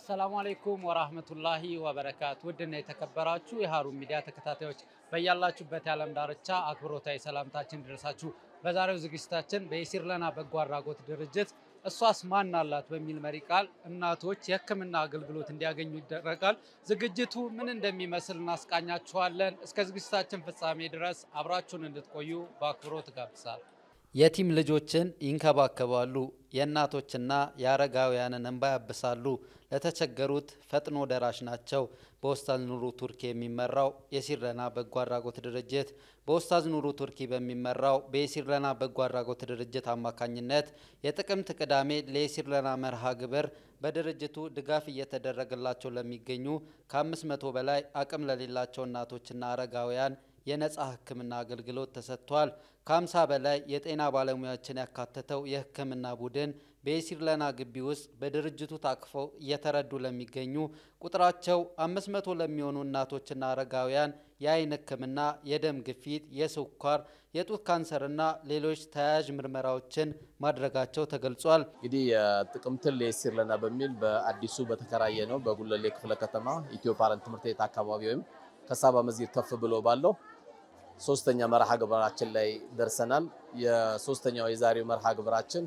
السلام عليكم ورحمة الله وبركاته. ودنا يتكبراتشو يهارون ميديا تكتاتيوش بيالاتشو بتعلم دارتشا أكبروتاي سلامتاچن درساتشو بزاريو زግስታችን በይሲር ለና በጎ አድራጎት ድርጅት እሷስ ማን አላት በሚል መሪ ቃል እናቶች የህክምና አገልግሎት እንዲያገኙ ይደረጋል። ዝግጅቱ ምን እንደሚመስል እናስቃኛችኋለን። እስከ ዝግጅታችን ፍጻሜ ድረስ አብራችሁን እንድትቆዩ በአክብሮት ጋብዛለሁ። የቲም ልጆችን ይንከባከባሉ የእናቶችና ያረጋውያንን እንባ ያብሳሉ ለተቸገሩት ፈጥኖ ደራሽ ናቸው በኡስታዝ ኑሩ ቱርኪ የሚመራው የሲርለና በጎ አድራጎት ድርጅት በኡስታዝ ኑሩ ቱርኪ በሚመራው በሲርለና በጎ አድራጎት ድርጅት አማካኝነት የጥቅምት ቅዳሜ ለሲርለና መርሃ ግብር በድርጅቱ ድጋፍ እየተደረገላቸው ለሚገኙ ከ500 በላይ አቅም ለሌላቸው እናቶችና አረጋውያን የነጻ ህክምና አገልግሎት ተሰጥቷል። ከ50 በላይ የጤና ባለሙያዎችን ያካተተው የህክምና ቡድን በሲርለና ግቢ ውስጥ በድርጅቱ ታቅፈው እየተረዱ ለሚገኙ ቁጥራቸው 500 ለሚሆኑ እናቶችና አረጋውያን የአይን ህክምና፣ የደም ግፊት፣ የስኳር፣ የጡት ካንሰርና ሌሎች ተያያዥ ምርመራዎችን ማድረጋቸው ተገልጿል። እንግዲህ የጥቅምት ለሲርለና በሚል በአዲሱ በተከራየ ነው በጉለሌ ክፍለ ከተማ ኢትዮ ፓረንት ትምህርት ቤት አካባቢ ወይም ከሳባ መስጊድ ከፍ ብሎ ባለው ሶስተኛ መርሃ ግብራችን ላይ ደርሰናል። የሶስተኛው የዛሬው መርሃ ግብራችን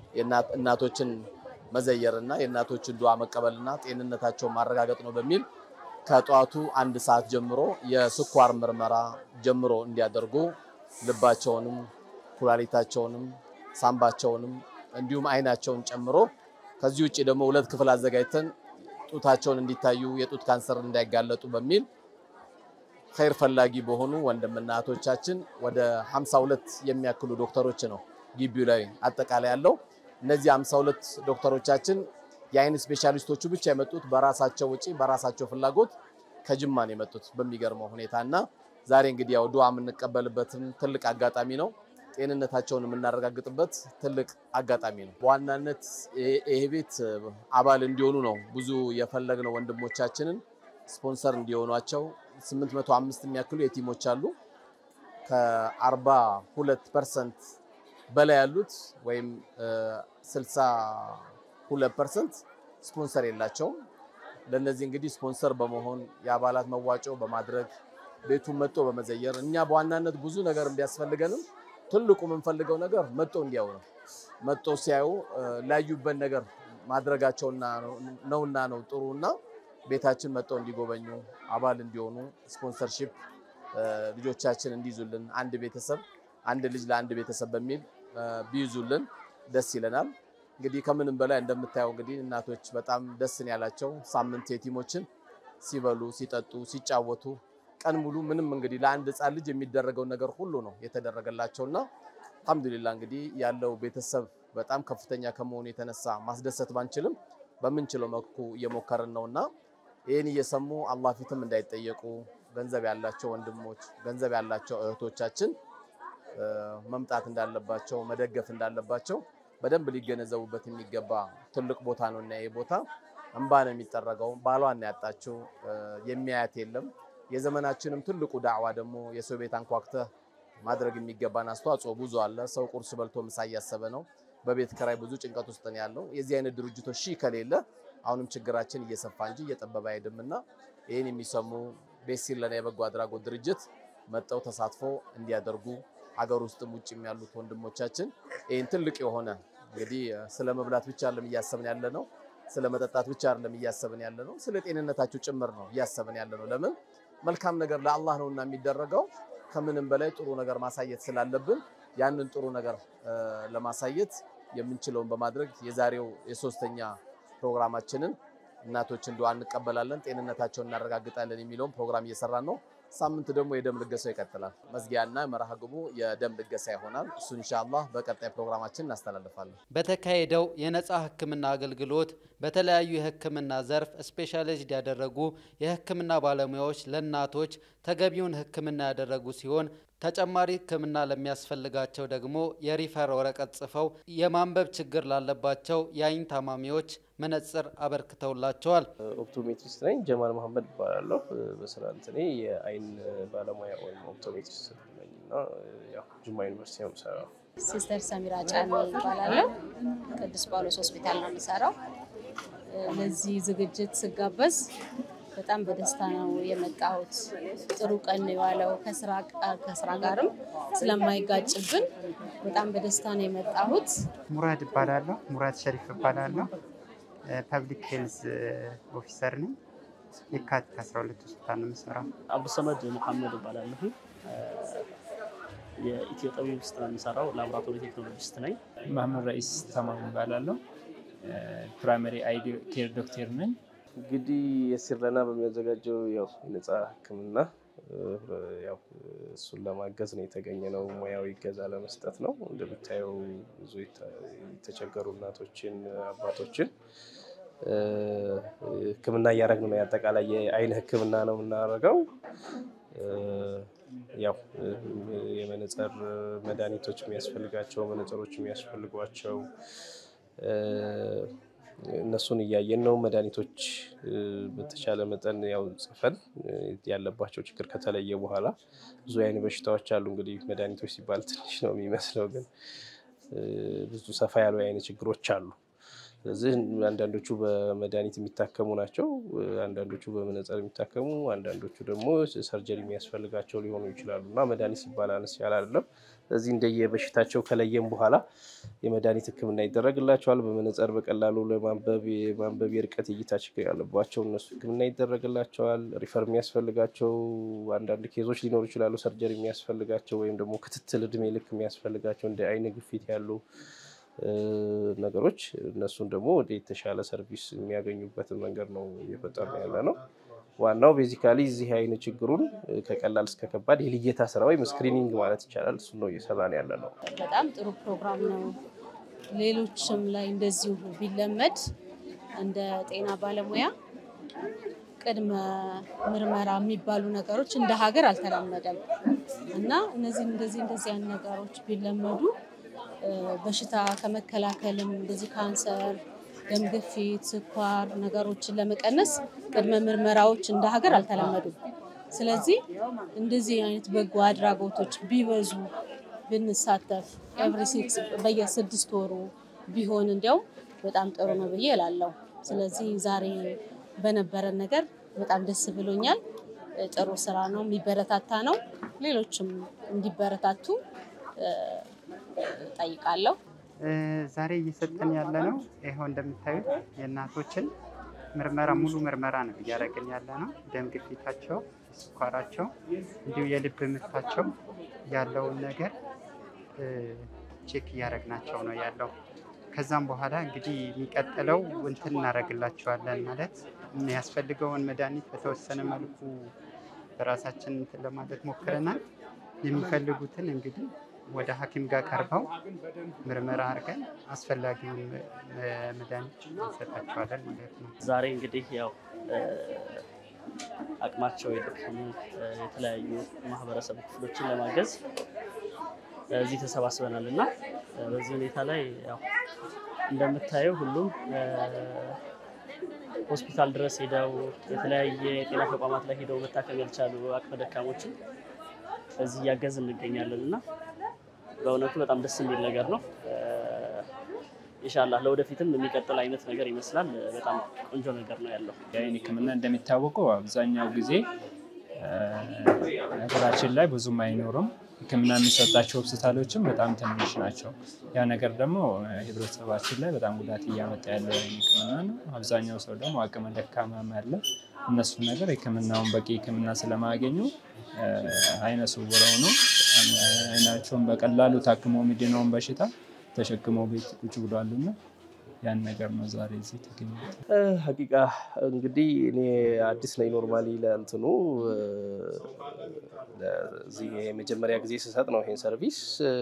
እናቶችን መዘየርና የእናቶችን ዱዓ መቀበልና ጤንነታቸውን ማረጋገጥ ነው በሚል ከጧቱ 1 ሰዓት ጀምሮ የስኳር ምርመራ ጀምሮ እንዲያደርጉ ልባቸውንም ኩላሊታቸውንም ሳምባቸውንም እንዲሁም አይናቸውን ጨምሮ ከዚህ ውጪ ደግሞ 2 ክፍል አዘጋጅተን ጡታቸውን እንዲታዩ የጡት ካንሰር እንዳይጋለጡ በሚል ኸይር ፈላጊ በሆኑ ወንድምና እህቶቻችን ወደ 52 የሚያክሉ ዶክተሮች ነው ግቢው ላይ አጠቃላይ ያለው። እነዚህ 52 ዶክተሮቻችን የአይን ስፔሻሊስቶቹ ብቻ የመጡት በራሳቸው ወጪ በራሳቸው ፍላጎት ከጅማ ነው የመጡት በሚገርመው ሁኔታና ዛሬ እንግዲህ ያው ዱዓ የምንቀበልበትም ትልቅ አጋጣሚ ነው። ጤንነታቸውን የምናረጋግጥበት ትልቅ አጋጣሚ ነው። በዋናነት ይሄ ቤት አባል እንዲሆኑ ነው ብዙ የፈለግነው ወንድሞቻችንን ስፖንሰር እንዲሆኗቸው 805 የሚያክሉ የቲሞች አሉ። ከ42% በላይ ያሉት ወይም 62% ስፖንሰር የላቸውም። ለነዚህ እንግዲህ ስፖንሰር በመሆን የአባላት መዋጮ በማድረግ ቤቱን መጥቶ በመዘየር እኛ በዋናነት ብዙ ነገር እንዲያስፈልገንም ትልቁ የምንፈልገው ነገር መጥቶ እንዲያው ነው። መጥቶ ሲያዩ ላዩበት ነገር ማድረጋቸውና ነውና ነው ጥሩና ቤታችን መጥተው እንዲጎበኙ አባል እንዲሆኑ ስፖንሰርሺፕ ልጆቻችን እንዲይዙልን አንድ ቤተሰብ አንድ ልጅ ለአንድ ቤተሰብ በሚል ቢይዙልን ደስ ይለናል። እንግዲህ ከምንም በላይ እንደምታየው እንግዲህ እናቶች በጣም ደስ ያላቸው ሳምንት የቲሞችን ሲበሉ ሲጠጡ ሲጫወቱ ቀን ሙሉ ምንም እንግዲህ ለአንድ ህፃን ልጅ የሚደረገው ነገር ሁሉ ነው የተደረገላቸውና አልহামዱሊላህ እንግዲህ ያለው ቤተሰብ በጣም ከፍተኛ ከመሆኑ የተነሳ ማስደሰት ባንችልም በመንችለው መልኩ እየሞከርን ነውና ይሄን እየሰሙ አላህ ፊትም እንዳይጠየቁ ገንዘብ ያላቸው ወንድሞች ገንዘብ ያላቸው እህቶቻችን መምጣት እንዳለባቸው መደገፍ እንዳለባቸው በደንብ ሊገነዘቡበት የሚገባ ትልቅ ቦታ ነውና ይሄ ቦታ እንባ ነው የሚጠረገው። ባሏን ያጣችው የሚያያት የለም። የዘመናችንም ትልቁ ዳዕዋ ደግሞ የሰው ቤት አንኳክተ ማድረግ የሚገባን አስተዋጽኦ ብዙ አለ። ሰው ቁርስ በልቶ ምሳ ያሰበ ነው። በቤት ከራይ ብዙ ጭንቀት ውስጥ ነው ያለው። የዚህ አይነት ድርጅቶች ከሌለ አሁንም ችግራችን እየሰፋ እንጂ እየጠበበ አይደምና ይሄን የሚሰሙ በሲርለና የበጎ አድራጎት ድርጅት መጣው ተሳትፎ እንዲያደርጉ አገር ውስጥም ውጭም ያሉት ወንድሞቻችን ይሄን ትልቅ የሆነ እንግዲህ ስለ መብላት ብቻ አይደለም እያሰብን ያለነው ስለ መጠጣት ብቻ አይደለም እያሰብን ያለነው ስለ ጤንነታቸው ጭምር ነው እያሰብን ያለነው። ለምን መልካም ነገር ለአላህ ነውና የሚደረገው ከምንም በላይ ጥሩ ነገር ማሳየት ስላለብን ያንን ጥሩ ነገር ለማሳየት የምንችለውን በማድረግ የዛሬው የሶስተኛ ፕሮግራማችንን እናቶችን ዱዓ እንቀበላለን ጤንነታቸውን እናረጋግጣለን የሚለውን ፕሮግራም እየሰራን ነው። ሳምንት ደግሞ የደም ልገሳው ይቀጥላል። መዝጊያና መርሃ ግብሩ የደም ልገሳ ይሆናል። እሱ ኢንሻአላህ በቀጣይ ፕሮግራማችን እናስተላልፋለን። በተካሄደው የነጻ ህክምና አገልግሎት በተለያዩ የህክምና ዘርፍ ስፔሻላይዝድ ያደረጉ የህክምና ባለሙያዎች ለእናቶች ተገቢውን ህክምና ያደረጉ ሲሆን ተጨማሪ ህክምና ለሚያስፈልጋቸው ደግሞ የሪፈር ወረቀት ጽፈው የማንበብ ችግር ላለባቸው የአይን ታማሚዎች መነጽር አበርክተውላቸዋል። ኦፕቶሜትሪስት ነኝ ጀማል መሐመድ እባላለሁ። በስራ እንትኔ የአይን ባለሙያ ወይም ኦፕቶሜትሪስት ነኝና ያው ጅማ ዩኒቨርሲቲ ነው የምሰራው። ሲስተር ሰሚራ ጫኔ እባላለሁ። ቅዱስ ጳውሎስ ሆስፒታል ነው የምሰራው። ለዚህ ዝግጅት ስጋበዝ በጣም በደስታ ነው የመጣሁት። ጥሩ ቀን ነው የዋለው ከስራ ጋርም ስለማይጋጭብን በጣም በደስታ ነው የመጣሁት። ሙራድ ይባላለሁ። ሙራድ ሸሪፍ ይባላለሁ። ፐብሊክ ሄልዝ ኦፊሰር ነኝ። የካቲት 12 ሆስፒታል ነው የምሰራው። አብዱሰመድ መሐመድ ይባላለሁ። የኢትዮ ጠቢብ ውስጥ ነው የምሰራው። ላቦራቶሪ ቴክኖሎጂስት ነኝ። መሐመድ ረኢስ ተማም ይባላለሁ። ፕራይመሪ አይ ኬር ዶክተር ነኝ። እንግዲህ የሲርለና በሚያዘጋጀው ያው የነፃ ሕክምና ያው እሱን ለማገዝ ነው የተገኘነው። ሙያዊ እገዛ ለመስጠት ነው። እንደምታየው ብዙ የተቸገሩ እናቶችን አባቶችን ሕክምና እያደረግን ነው። ያጠቃላይ የአይን ሕክምና ነው የምናደርገው። ያው የመነጽር መድኃኒቶች የሚያስፈልጋቸው መነጽሮች የሚያስፈልጓቸው እነሱን እያየን ነው። መድኃኒቶች በተቻለ መጠን ያው ጽፈን ያለባቸው ችግር ከተለየ በኋላ ብዙ አይነት በሽታዎች አሉ። እንግዲህ መድኃኒቶች ሲባል ትንሽ ነው የሚመስለው፣ ግን ብዙ ሰፋ ያሉ አይነት ችግሮች አሉ። ስለዚህ አንዳንዶቹ በመድኃኒት የሚታከሙ ናቸው፣ አንዳንዶቹ በመነጽር የሚታከሙ፣ አንዳንዶቹ ደግሞ ሰርጀሪ የሚያስፈልጋቸው ሊሆኑ ይችላሉ እና መድኃኒት ሲባል አነስ ያለ አይደለም። ስለዚህ እንደየበሽታቸው ከለየም በኋላ የመድኃኒት ሕክምና ይደረግላቸዋል። በመነጽር በቀላሉ ለማንበብ የርቀት እይታ ችግር ያለባቸው እነሱ ሕክምና ይደረግላቸዋል። ሪፈር የሚያስፈልጋቸው አንዳንድ ኬዞች ሊኖሩ ይችላሉ፣ ሰርጀሪ የሚያስፈልጋቸው ወይም ደግሞ ክትትል እድሜ ልክ የሚያስፈልጋቸው እንደ አይን ግፊት ያሉ ነገሮች እነሱን ደግሞ ወደ የተሻለ ሰርቪስ የሚያገኙበትን መንገድ ነው እየፈጠርን ያለ ነው። ዋናው ቤዚካሊ እዚህ አይነት ችግሩን ከቀላል እስከ ከባድ የልየታ ስራ ወይም ስክሪኒንግ ማለት ይቻላል እሱ ነው እየሰራን ያለ ነው። በጣም ጥሩ ፕሮግራም ነው። ሌሎችም ላይ እንደዚሁ ቢለመድ እንደ ጤና ባለሙያ ቅድመ ምርመራ የሚባሉ ነገሮች እንደ ሀገር አልተለመደም እና እንደዚህ አይነት ነገሮች ቢለመዱ በሽታ ከመከላከልም እንደዚህ ካንሰር፣ ደም ግፊት፣ ስኳር ነገሮችን ለመቀነስ ቅድመ ምርመራዎች እንደ ሀገር አልተለመዱም። ስለዚህ እንደዚህ አይነት በጎ አድራጎቶች ቢበዙ ብንሳተፍ በየ6 ወሩ ቢሆን እንዲያው በጣም ጥሩ ነው ብዬ እላለሁ። ስለዚህ ዛሬ በነበረን ነገር በጣም ደስ ብሎኛል። ጥሩ ስራ ነው፣ የሚበረታታ ነው። ሌሎችም እንዲበረታቱ ጠይቃለሁ። ዛሬ እየሰጠን ያለ ነው ይሄው እንደምታዩት የእናቶችን ምርመራ ሙሉ ምርመራ ነው እያደረግን ያለ ነው። ደም ግፊታቸው፣ ስኳራቸው እንዲሁ የልብ ምታቸው ያለውን ነገር ቼክ እያደረግናቸው ነው ያለው። ከዛም በኋላ እንግዲህ የሚቀጥለው እንትን እናደርግላቸዋለን ማለት የሚያስፈልገውን መድኃኒት በተወሰነ መልኩ በራሳችን እንትን ለማለት ሞክረናል። የሚፈልጉትን እንግዲህ ወደ ሐኪም ጋር ቀርበው ምርመራ አድርገን አስፈላጊውን መድኃኒት እንሰጣቸዋለን ማለት ነው። ዛሬ እንግዲህ ያው አቅማቸው የደከሙ የተለያዩ ማህበረሰብ ክፍሎችን ለማገዝ እዚህ ተሰባስበናል እና በዚህ ሁኔታ ላይ ያው እንደምታየው ሁሉም ሆስፒታል ድረስ ሄደው የተለያየ የጤና ተቋማት ላይ ሄደው መታከም ያልቻሉ አቅመ ደካሞችን እዚህ እያገዝን እንገኛለን እና በእውነቱ በጣም ደስ የሚል ነገር ነው። ኢንሻአላህ ለወደፊትም የሚቀጥል አይነት ነገር ይመስላል። በጣም ቆንጆ ነገር ነው ያለው። የአይን ሕክምና እንደሚታወቀው አብዛኛው ጊዜ ሀገራችን ላይ ብዙም አይኖርም። ሕክምና የሚሰጣቸው ሆስፒታሎችም በጣም ትንሽ ናቸው። ያ ነገር ደግሞ ህብረተሰባችን ላይ በጣም ጉዳት እያመጣ ያለው የአይን ሕክምና ነው። አብዛኛው ሰው ደግሞ አቅመ ደካማም ያለ እነሱ ነገር ሕክምናውን በቂ ሕክምና ስለማያገኙ አይነ ስውር ሆነው አይናቸውን በቀላሉ ታክመው የሚድነውን በሽታ ተሸክመው ቤት ቁጭ ብለዋልና ያን ነገር ነው ዛሬ እዚህ ተገኝተን። ሀቂቃ እንግዲህ እኔ አዲስ ነኝ ኖርማሊ ለእንትኑ ለዚህ የመጀመሪያ ጊዜ ስሰጥ ነው ይሄን ሰርቪስ።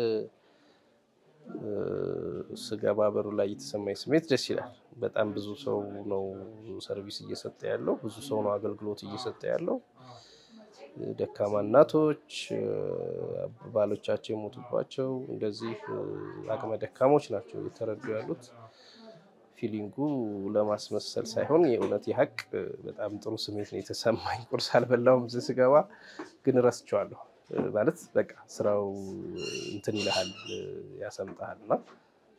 ስገባ በሩ ላይ የተሰማኝ ስሜት ደስ ይላል። በጣም ብዙ ሰው ነው ሰርቪስ እየሰጠ ያለው፣ ብዙ ሰው ነው አገልግሎት እየሰጠ ያለው። ደካማ እናቶች ባሎቻቸው የሞቱባቸው እንደዚህ አቅመ ደካሞች ናቸው እየተረዱ ያሉት። ፊሊንጉ ለማስመሰል ሳይሆን የእውነት የሀቅ በጣም ጥሩ ስሜት ነው የተሰማኝ። ቁርስ አልበላሁም ስገባ ግን ረስቸዋለሁ ማለት በቃ ስራው እንትን ይልሃል ያሰምጣልና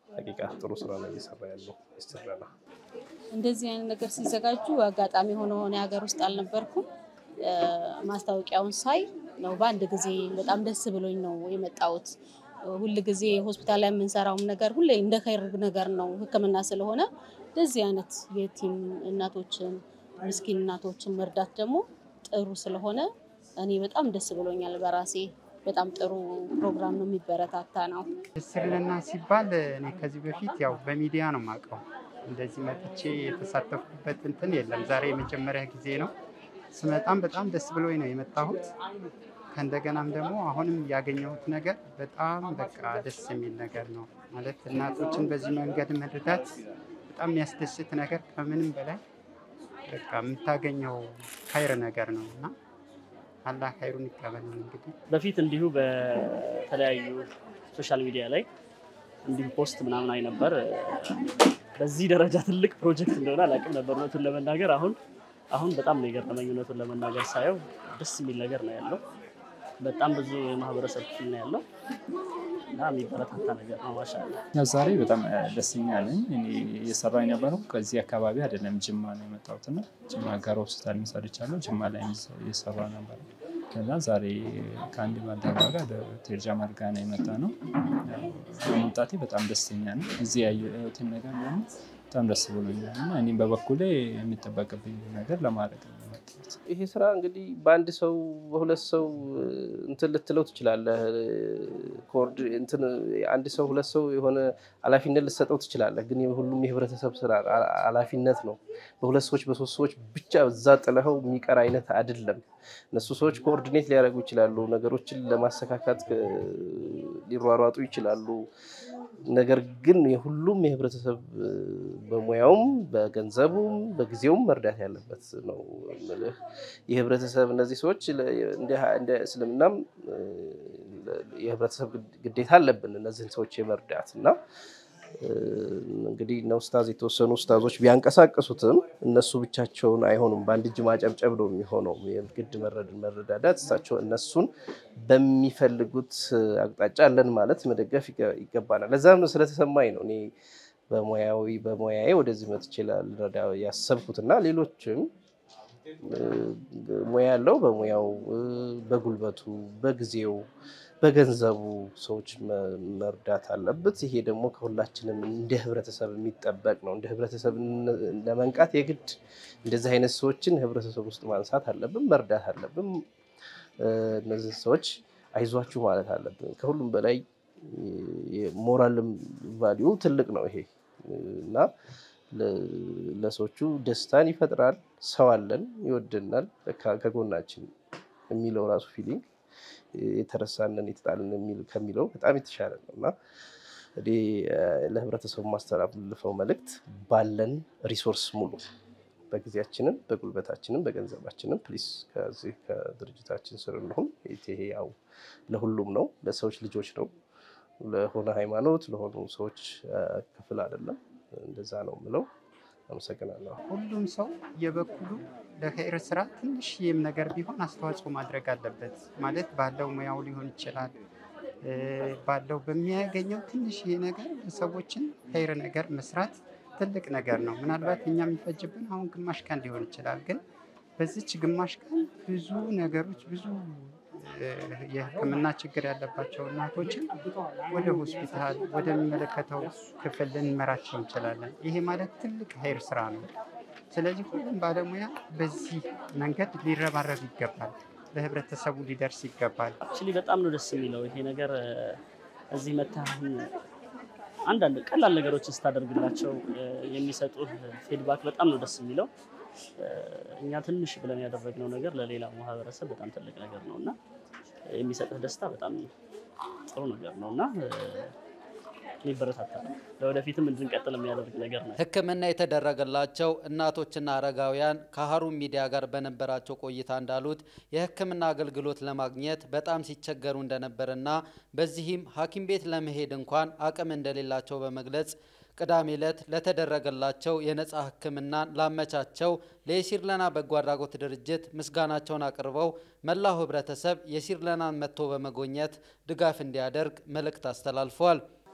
ሐቂቃ ጥሩ ስራ ነው እየሰራ ያለው ይስተራላ። እንደዚህ አይነት ነገር ሲዘጋጁ አጋጣሚ ሆኖ ሀገር ውስጥ አልነበርኩም። ማስታወቂያውን ሳይ ነው በአንድ ጊዜ በጣም ደስ ብሎኝ ነው የመጣሁት። ሁሉ ጊዜ ሆስፒታል ላይ የምንሰራው ነገር ሁሌ እንደ ኸይር ነገር ነው ህክምና ስለሆነ እንደዚህ አይነት የቲም እናቶችን ምስኪን እናቶችን መርዳት ደግሞ ጥሩ ስለሆነ እኔ በጣም ደስ ብሎኛል በራሴ። በጣም ጥሩ ፕሮግራም ነው የሚበረታታ ነው። እስርለና ሲባል እኔ ከዚህ በፊት ያው በሚዲያ ነው የማውቀው። እንደዚህ መጥቼ የተሳተፍኩበት እንትን የለም። ዛሬ የመጀመሪያ ጊዜ ነው። ስመጣም በጣም ደስ ብሎኝ ነው የመጣሁት። ከእንደገናም ደግሞ አሁንም ያገኘሁት ነገር በጣም በቃ ደስ የሚል ነገር ነው። ማለት እናቶችን በዚህ መንገድ መርዳት በጣም የሚያስደስት ነገር ከምንም በላይ በቃ የምታገኘው ኸይር ነገር ነውና አላህ ኸይሩን ይቀበልን። እንግዲህ በፊት እንዲሁ በተለያዩ ሶሻል ሚዲያ ላይ እንዲሁ ፖስት ምናምን አይ ነበር። በዚህ ደረጃ ትልቅ ፕሮጀክት እንደሆነ አላውቅም ነበር እውነቱን ለመናገር። አሁን በጣም ነው የገረመኝ እውነቱን ለመናገር ሳየው ደስ የሚል ነገር ነው ያለው። በጣም ብዙ የማህበረሰብ ክፍል ነው ያለው እና የሚበረታታ ነገር ነው። ማሻአላህ ያው ዛሬ በጣም ደስተኛ ነኝ። እኔ እየሰራሁ የነበረው ከዚህ አካባቢ አይደለም ጅማ ነው የመጣሁትና ጅማ ጋር ሆስፒታል ሰርቻለሁ። ጅማ ላይ እየሰራሁ ነበር። ከዛ ዛሬ ከአንድ ባልደረባ ጋር ዶክተር ጀማል ጋር ነው የመጣነው። በመምጣቴ በጣም ደስተኛ ነኝ። እዚህ ያየሁትን ነገር ደግሞ በጣም ደስ ብሎኛል እና እኔም በበኩሌ የሚጠበቅብኝ ነገር ለማድረግ ነው የመጣሁት። ይሄ ስራ እንግዲህ በአንድ ሰው በሁለት ሰው እንትን ልትለው ትችላለህ። ኮርድ እንትን አንድ ሰው ሁለት ሰው የሆነ ኃላፊነት ልትሰጠው ትችላለህ። ግን የሁሉም የህብረተሰብ ስራ ኃላፊነት ነው። በሁለት ሰዎች በሶስት ሰዎች ብቻ እዛ ጥለኸው የሚቀር አይነት አይደለም። እነሱ ሰዎች ኮኦርዲኔት ሊያደርጉ ይችላሉ፣ ነገሮችን ለማስተካከት ሊሯሯጡ ይችላሉ። ነገር ግን የሁሉም የህብረተሰብ በሙያውም በገንዘቡም በጊዜውም መርዳት ያለበት ነው ማለት የህብረተሰብ እነዚህ ሰዎች እንደ እስልምናም የህብረተሰብ ግዴታ አለብን እነዚህን ሰዎች የመርዳት እና እንግዲህ ነው ኡስታዝ የተወሰኑ ኡስታዞች ቢያንቀሳቀሱትም እነሱ ብቻቸውን አይሆኑም። በአንድ እጅ ማጨብጨብ ነው የሚሆነው። የግድ መረዳዳት እሳቸው እነሱን በሚፈልጉት አቅጣጫ አለን ማለት መደገፍ ይገባናል። ለዛም ስለተሰማኝ ነው እኔ በሙያዬ ወደዚህ መጥቼ ልረዳ ያሰብኩትና ሌሎችም ሙያ ያለው በሙያው በጉልበቱ በጊዜው በገንዘቡ ሰዎች መርዳት አለበት። ይሄ ደግሞ ከሁላችንም እንደ ህብረተሰብ የሚጠበቅ ነው። እንደ ህብረተሰብ ለመንቃት የግድ እንደዚህ አይነት ሰዎችን ህብረተሰብ ውስጥ ማንሳት አለብን፣ መርዳት አለብን። እነዚህ ሰዎች አይዟችሁ ማለት አለብን። ከሁሉም በላይ የሞራልም ቫልዩ ትልቅ ነው ይሄ እና ለሰዎቹ ደስታን ይፈጥራል። ሰው አለን ይወደናል ከጎናችን የሚለው ራሱ ፊሊንግ የተረሳንን የተጣልን የሚል ከሚለው በጣም የተሻለ ነውና እኔ ለህብረተሰቡ ማስተላለፈው መልእክት ባለን ሪሶርስ ሙሉ በጊዜያችንም በጉልበታችንም በገንዘባችንም ፕሊስ ከዚህ ከድርጅታችን ስር እንሁን። ይሄ ያው ለሁሉም ነው፣ ለሰዎች ልጆች ነው፣ ለሆነ ሃይማኖት ለሆኑ ሰዎች ክፍል አይደለም። እንደዛ ነው የምለው። አመሰግናለሁ። ሁሉም ሰው የበኩሉ ለኸይር ስራ ትንሽዬም ነገር ቢሆን አስተዋጽኦ ማድረግ አለበት። ማለት ባለው ሙያው ሊሆን ይችላል፣ ባለው በሚያገኘው ትንሽዬ ነገር ሰዎችን ኸይር ነገር መስራት ትልቅ ነገር ነው። ምናልባት እኛ የሚፈጅብን አሁን ግማሽ ቀን ሊሆን ይችላል፣ ግን በዚች ግማሽ ቀን ብዙ ነገሮች ብዙ የህክምና ችግር ያለባቸው እናቶችን ወደ ሆስፒታል ወደሚመለከተው ክፍል ልንመራቸው እንችላለን። ይሄ ማለት ትልቅ ኸይር ስራ ነው። ስለዚህ ሁሉም ባለሙያ በዚህ መንገድ ሊረባረብ ይገባል፣ ለህብረተሰቡ ሊደርስ ይገባል። አክቹሊ በጣም ነው ደስ የሚለው ይሄ ነገር። እዚህ መተህ አንዳንድ ቀላል ነገሮችን ስታደርግላቸው የሚሰጡት ፊድባክ በጣም ነው ደስ የሚለው። እኛ ትንሽ ብለን ያደረግነው ነገር ለሌላ ማህበረሰብ በጣም ትልቅ ነገር ነውና የሚሰጥህ ደስታ በጣም ጥሩ ነገር ነውና ሊበረታታ ነው። ለወደፊትም እንድንቀጥል የሚያደርግ ነገር ነው። ህክምና የተደረገላቸው እናቶችና አረጋውያን ከሀሩን ሚዲያ ጋር በነበራቸው ቆይታ እንዳሉት የህክምና አገልግሎት ለማግኘት በጣም ሲቸገሩ እንደነበርና በዚህም ሐኪም ቤት ለመሄድ እንኳን አቅም እንደሌላቸው በመግለጽ ቅዳሜ ዕለት ለተደረገላቸው የነጻ ህክምና ላመቻቸው ለየሲርለና በጎ አድራጎት ድርጅት ምስጋናቸውን አቅርበው መላው ህብረተሰብ የሲርለናን መጥቶ በመጎብኘት ድጋፍ እንዲያደርግ መልእክት አስተላልፈዋል።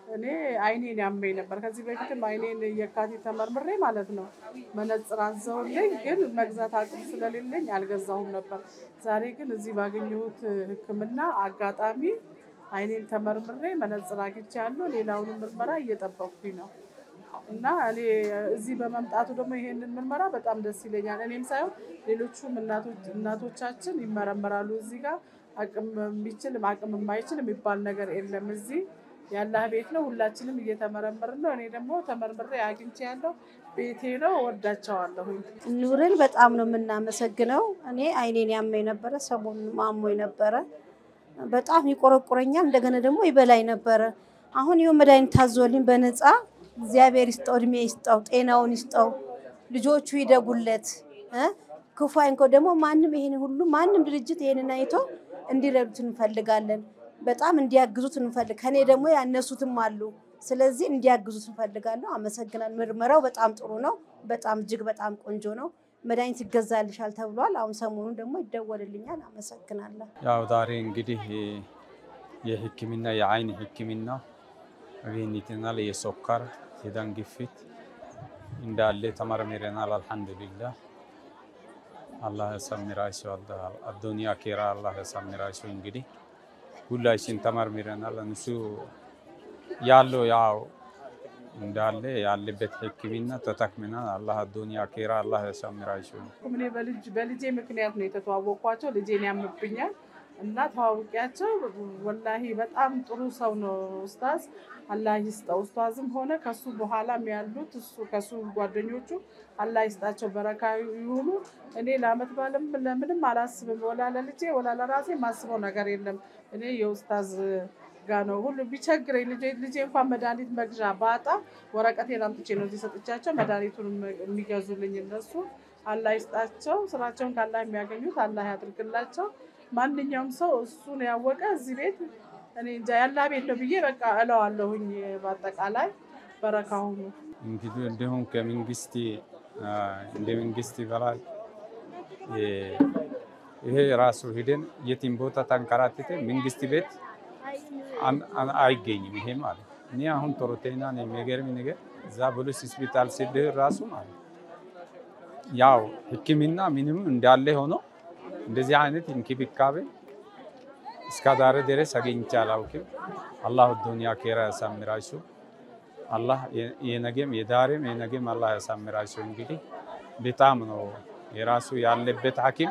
እኔ አይኔን ያመኝ ነበር። ከዚህ በፊትም አይኔን የካቲት ተመርምሬ ማለት ነው መነጽር አዘውልኝ፣ ግን መግዛት አቅም ስለሌለኝ አልገዛሁም ነበር። ዛሬ ግን እዚህ ባገኘሁት ሕክምና አጋጣሚ አይኔን ተመርምሬ መነጽር አግኝቻለሁ። ሌላውንም ምርመራ እየጠበቅኩኝ ነው እና እኔ እዚህ በመምጣቱ ደግሞ ይሄንን ምርመራ በጣም ደስ ይለኛል። እኔም ሳይሆን ሌሎቹም እናቶቻችን ይመረመራሉ። እዚህ ጋር አቅም የሚችል አቅም የማይችል የሚባል ነገር የለም። እዚህ ያላህ ቤት ነው። ሁላችንም እየተመረመርን ነው። እኔ ደግሞ ተመርምሬ አግኝቻለሁ። ቤቴ ነው። ወዳቸዋለሁ። ኑርን በጣም ነው የምናመሰግነው። እኔ አይኔን ያመኝ ነበረ፣ ሰሞኑን ማሞኝ ነበረ። በጣም ይቆረቁረኛል፣ እንደገና ደግሞ ይበላኝ ነበረ። አሁን ይኸው መድኃኒት ታዞልኝ በነፃ እግዚአብሔር ይስጠው፣ እድሜ ይስጠው፣ ጤናውን ይስጠው፣ ልጆቹ ይደጉለት። ክፉ አይንከው። ደግሞ ማንም ይሄን ሁሉ ማንም ድርጅት ይሄንን አይቶ እንዲረዱት እንፈልጋለን። በጣም እንዲያግዙት እንፈልግ። ከኔ ደግሞ ያነሱትም አሉ። ስለዚህ እንዲያግዙት እንፈልጋለሁ። አመሰግናለሁ። ምርመራው በጣም ጥሩ ነው። በጣም እጅግ በጣም ቆንጆ ነው። መድኃኒት ይገዛልሻል ተብሏል። አሁን ሰሞኑን ደግሞ ይደወልልኛል። አመሰግናለሁ። ያው ዛሬ እንግዲህ የሕክምና የአይን ሕክምና አግኝተናል። የስኳር የደም ግፊት እንዳለ ተመርምረናል። አልሐምዱሊላህ አላህ ያሰምራችሁ። አዱንያ ኪራ አላህ ያሰምራችሁ። እንግዲህ ሁላችን ተመርምረናል። እነሱ ያለው ያው እንዳለ ያለበት ሕክምና ተጠቅመናል። አላህ አዱንያ ኪራ አላህ ያሰምራችሁ። እኔ በልጄ ምክንያት ነው የተተዋወቅኳቸው። ልጄን ያምብኛል እና ተዋውቂያቸው ወላሂ በጣም ጥሩ ሰው ነው ኡስታዝ። አላህ ይስጠው። ኡስታዝም ሆነ ከሱ በኋላም ያሉት ከሱ ጓደኞቹ አላህ ይስጣቸው፣ በረካ ይሁኑ። እኔ ለአመት ባለም ለምንም አላስብም። ወላ ለልጄ ወላ ለራሴ ማስበው ነገር የለም። እኔ የኡስታዝ ጋር ነው ሁሉ ቢቸግረኝ ልጄ እንኳን መድኃኒት መግዣ ባጣ ወረቀቴን አምጥቼ ነው እዚህ ሰጥቻቸው መድኃኒቱን የሚገዙልኝ እነሱ። አላህ ይስጣቸው። ስራቸውን ካላህ የሚያገኙት አላህ ያድርግላቸው። ማንኛውም ሰው እሱን ያወቀ እዚህ ቤት እኔ እንጃ ያላ ቤት ነው ብዬ በቃ እለዋለሁኝ። በአጠቃላይ በረካው ነው። እንግዲህ እንደሁም ከመንግስት እንደ መንግስት በላይ ይሄ ራሱ ሄደን የትም ቦታ ተንከራተተ መንግስት ቤት አይገኝም። ይሄ ማለት እኔ አሁን ቶሮቴና ነው የሚገርም ነገር እዛ ፖሊስ ሆስፒታል ሲድህ ራሱ ማለት ያው ሕክምና ምንም እንዳለ ሆኖ እንደዚህ አይነት እንክብካቤ እስከ ዛሬ ድረስ አግኝቼ አላውቅም። አላህ ዱንያ ኪራ ያሳምራችሁ። አላህ የነገም የዳሬም የነገም አላህ ያሳምራችሁ። እንግዲህ በጣም ነው የራሱ ያለበት ሐኪም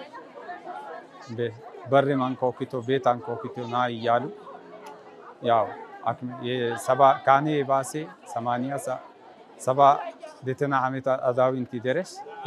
በር አንኳኩቶ ቤት አንኳኩቶ ና እያሉ ያው ከኔ ባሴ 87 ዓመት አዛውንት ድረስ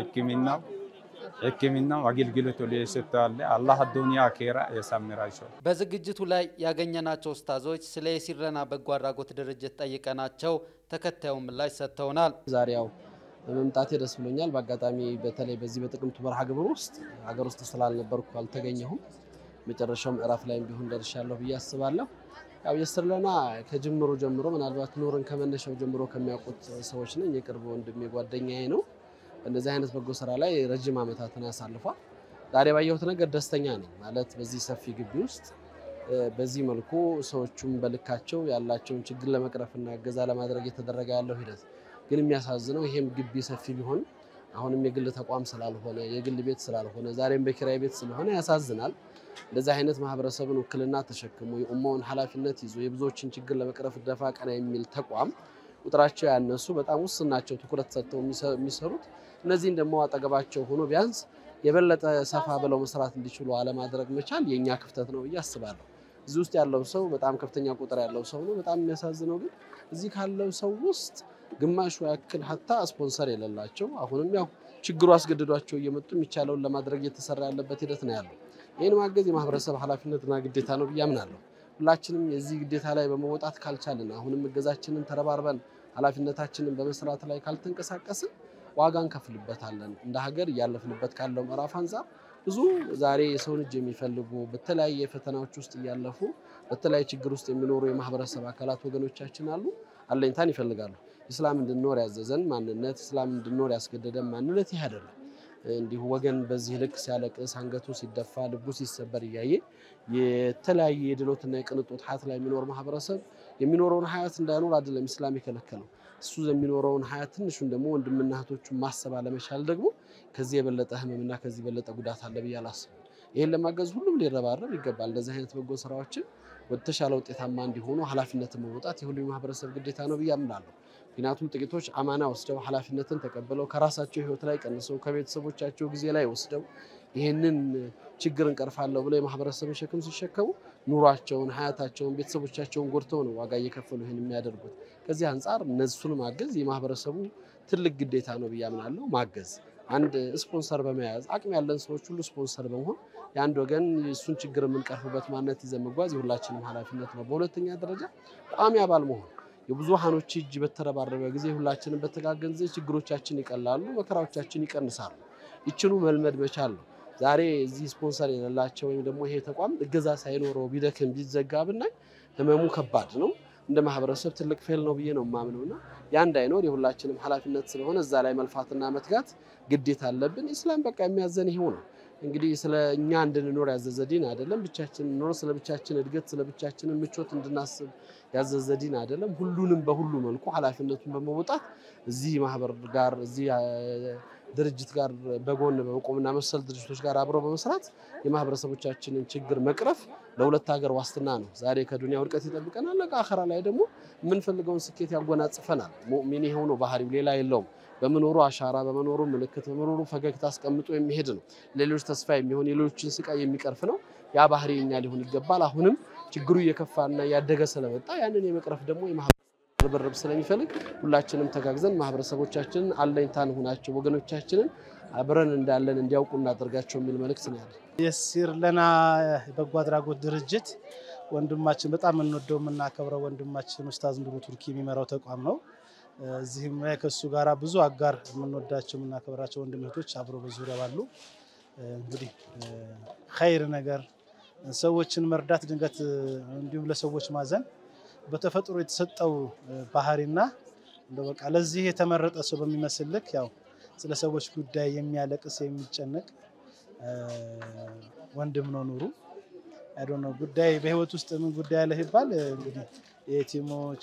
ሕክምናው አገልግሎት ሊሰጣለ። አላህ ዱንያ ኪራ ያሳምራቸው። በዝግጅቱ ላይ ያገኘናቸው ኡስታዞች ስለ የሲርለና በጎ አድራጎት ድርጅት ጠይቀናቸው ተከታዩን ምላሽ ሰጥተውናል። ዛሬ ያው በመምጣቴ ደስ ብሎኛል። በአጋጣሚ በተለይ በዚህ በጥቅምት መርሃ ግብር ውስጥ ሀገር ውስጥ ስላልነበርኩ አልተገኘሁም። መጨረሻው ምዕራፍ ላይ ቢሆን ደርሻለሁ ብዬ አስባለሁ። ያው የሲርለና ከጅምሩ ጀምሮ ምናልባት ኑርን ከመነሻው ጀምሮ ከሚያውቁት ሰዎች ነኝ። የቅርብ ወንድሜ ጓደኛዬ ነው። እንደዚህ አይነት በጎ ስራ ላይ ረጅም ዓመታትን ያሳልፏል። ዛሬ ባየሁት ነገር ደስተኛ ነኝ። ማለት በዚህ ሰፊ ግቢ ውስጥ በዚህ መልኩ ሰዎቹም በልካቸው ያላቸውን ችግር ለመቅረፍና እገዛ ለማድረግ የተደረገ ያለው ሂደት ግን የሚያሳዝነው ይሄም ግቢ ሰፊ ቢሆን አሁንም የግል ተቋም ስላልሆነ የግል ቤት ስላልሆነ ዛሬም በኪራይ ቤት ስለሆነ ያሳዝናል። እንደዚህ አይነት ማህበረሰብን ውክልና ተሸክሞ የኡማውን ኃላፊነት ይዞ የብዙዎችን ችግር ለመቅረፍ ደፋ ቀና የሚል ተቋም ቁጥራቸው ያነሱ በጣም ውስን ናቸው ትኩረት ሰጥተው የሚሰሩት። እነዚህን ደግሞ አጠገባቸው ሆኖ ቢያንስ የበለጠ ሰፋ ብለው መስራት እንዲችሉ አለማድረግ መቻል የኛ ክፍተት ነው ብዬ አስባለሁ። እዚህ ውስጥ ያለው ሰው በጣም ከፍተኛ ቁጥር ያለው ሰው ነው። በጣም የሚያሳዝነው ግን እዚህ ካለው ሰው ውስጥ ግማሹ ያክል ሀታ ስፖንሰር የሌላቸው አሁንም ያው ችግሩ አስገድዷቸው እየመጡ የሚቻለውን ለማድረግ እየተሰራ ያለበት ሂደት ነው ያለው። ይህን ማገዝ የማህበረሰብ ኃላፊነትና ግዴታ ነው ብዬ አምናለሁ። ሁላችንም የዚህ ግዴታ ላይ በመውጣት ካልቻልን አሁንም እገዛችንን ተረባርበን ኃላፊነታችንን በመስራት ላይ ካልተንቀሳቀስን ዋጋ እንከፍልበታለን። እንደ ሀገር እያለፍንበት ካለው ምዕራፍ አንፃር ብዙ ዛሬ የሰውን እጅ የሚፈልጉ በተለያየ ፈተናዎች ውስጥ እያለፉ በተለያየ ችግር ውስጥ የሚኖሩ የማህበረሰብ አካላት ወገኖቻችን አሉ። አለኝታን ይፈልጋሉ። እስላም እንድንኖር ያዘዘን ማንነት፣ እስላም እንድንኖር ያስገደደን ማንነት ይሄ አይደለም። እንዲሁ ወገን በዚህ ልክ ሲያለቅስ አንገቱ ሲደፋ ልቡ ሲሰበር እያየ የተለያየ የድሎትና የቅንጦት ሀያት ላይ የሚኖር ማህበረሰብ የሚኖረውን ሀያት እንዳይኖር አይደለም እስላም የከለከለው እሱ የሚኖረውን ሀያት ትንሹን ደግሞ ወንድምና እህቶቹን ማሰብ አለመቻል ደግሞ ከዚህ የበለጠ ህመምና ከዚህ የበለጠ ጉዳት አለ ብዬ አላስብም። ይሄን ለማገዝ ሁሉም ሊረባረብ ይገባል። እንደዚህ አይነት በጎ ስራዎችን ወተሻለ ውጤታማ እንዲሆኑ ኃላፊነትን መውጣት የሁሉም ማህበረሰብ ግዴታ ነው ብዬ አምናለሁ። ምክንያቱም ጥቂቶች አማና ወስደው ኃላፊነትን ተቀበለው ከራሳቸው ህይወት ላይ ቀንሰው ከቤተሰቦቻቸው ጊዜ ላይ ወስደው ይሄንን ችግር እንቀርፋለሁ ብለው የማህበረሰብን ሸክም ሲሸከሙ ኑሯቸውን ሀያታቸውን ቤተሰቦቻቸውን ጎድተው ነው ዋጋ እየከፈሉ ይሄን የሚያደርጉት። ከዚህ አንፃር እነሱን ማገዝ የማህበረሰቡ ትልቅ ግዴታ ነው ብዬ አምናለሁ። ማገዝ አንድ ስፖንሰር በመያዝ አቅም ያለን ሰዎች ሁሉ ስፖንሰር በመሆን የአንድ ወገን እሱን ችግር የምንቀርፍበት ማንነት ይዘን መጓዝ የሁላችንም ኃላፊነት ነው። በሁለተኛ ደረጃ ቋሚ አባል መሆን የብዙሃኖች እጅ በተረባረበ ጊዜ ሁላችንም በተጋገን ጊዜ ችግሮቻችን ይቀላሉ፣ መከራዎቻችን ይቀንሳሉ። ይችኑ መልመድ መቻል ነው። ዛሬ እዚህ ስፖንሰር የሌላቸው ወይም ደግሞ ይሄ ተቋም እገዛ ሳይኖረው ቢደክም ቢዘጋ ብናይ ህመሙ ከባድ ነው። እንደ ማህበረሰብ ትልቅ ፌል ነው ብዬ ነው ማምነውና ያ እንዳይኖር የሁላችንም ኃላፊነት ስለሆነ እዛ ላይ መልፋትና መትጋት ግዴታ አለብን። ኢስላም በቃ የሚያዘን ይሄው ነው። እንግዲህ ስለኛ እንድንኖር ያዘዘ ዲን አይደለም። ብቻችን ኖር ስለብቻችን እድገት ስለብቻችን ምቾት እንድናስብ ያዘዘ ዲን አይደለም። ሁሉንም በሁሉ መልኩ ኃላፊነቱን በመወጣት እዚህ ማህበር ጋር እዚህ ድርጅት ጋር በጎን በመቆምና መሰል ድርጅቶች ጋር አብሮ በመስራት የማህበረሰቦቻችንን ችግር መቅረፍ ለሁለት ሀገር ዋስትና ነው። ዛሬ ከዱንያ ውድቀት ይጠብቀናል፣ ለአኺራ ላይ ደግሞ የምንፈልገውን ስኬት ያጎናጽፈናል። ሙእሚን ይሄው ነው ባህሪው፣ ሌላ የለውም። በመኖሩ አሻራ በመኖሩ ምልክት በመኖሩ ፈገግታ አስቀምጦ የሚሄድ ነው። ሌሎች ተስፋ የሚሆን የሌሎችን ስቃይ የሚቀርፍ ነው። ያ ባህሪኛ ሊሆን ይገባል። አሁንም ችግሩ እየከፋና ያደገ ስለመጣ ያንን የመቅረፍ ደግሞ ርብርብ ስለሚፈልግ ሁላችንም ተጋግዘን ማህበረሰቦቻችንን አለኝታን ሆናቸው ወገኖቻችንን አብረን እንዳለን እንዲያውቁ እናደርጋቸው የሚል መልእክት ነው ያለው። የሲር ለና በጎ አድራጎት ድርጅት ወንድማችን በጣም እንወደው የምናከብረው ወንድማችን ኡስታዝ ኑሩ ቱርኪ የሚመራው ተቋም ነው። እዚህም ላይ ከሱ ጋራ ብዙ አጋር የምንወዳቸው የምናከብራቸው ወንድሞች አብሮ በዙሪያ ባሉ እንግዲህ ኸይር ነገር ሰዎችን መርዳት ድንገት እንዲሁም ለሰዎች ማዘን በተፈጥሮ የተሰጠው ባህሪና እንደበቃ ለዚህ የተመረጠ ሰው በሚመስል ልክ ያው ስለ ሰዎች ጉዳይ የሚያለቅስ የሚጨነቅ ወንድም ነው ኑሩ። አይ ዶንት ኖ ጉዳይ በህይወት ውስጥ ምን ጉዳይ አለ ይባል እንግዲህ የቲሞች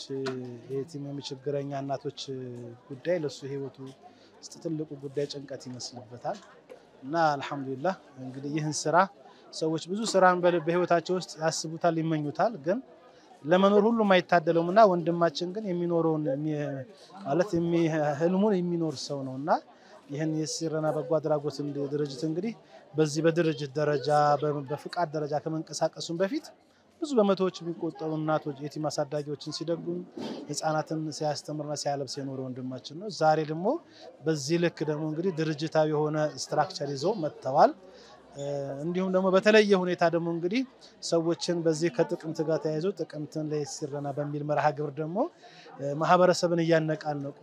የችግረኛ እናቶች ጉዳይ ለሱ ህይወቱ ውስጥ ትልቁ ጉዳይ ጭንቀት ይመስልበታል። እና አልহামዱሊላህ እንግዲህ ይህን ስራ ሰዎች ብዙ ስራን በህይወታቸው ውስጥ ያስቡታል ይመኙታል፣ ግን ለመኖር ሁሉ ማይታደለውምና ወንድማችን ግን የሚኖረውን ማለት ህልሙን የሚኖር ሰው ነውና ይህን የሲርለና በጎ አድራጎት ድርጅት እንግዲህ በዚህ በድርጅት ደረጃ በፍቃድ ደረጃ ከመንቀሳቀሱም በፊት ብዙ በመቶዎች የሚቆጠሩ እናቶች የቲም አሳዳጊዎችን ሲደጉም ህፃናትን ሲያስተምርና ሲያለብስ የኖረ ወንድማችን ነው። ዛሬ ደግሞ በዚህ ልክ ደግሞ እንግዲህ ድርጅታዊ የሆነ ስትራክቸር ይዘው መጥተዋል። እንዲሁም ደግሞ በተለየ ሁኔታ ደግሞ እንግዲህ ሰዎችን በዚህ ከጥቅምት ጋር ተያይዞ ጥቅምትን ለሲርለና በሚል መርሃ ግብር ደግሞ ማህበረሰብን እያነቃነቁ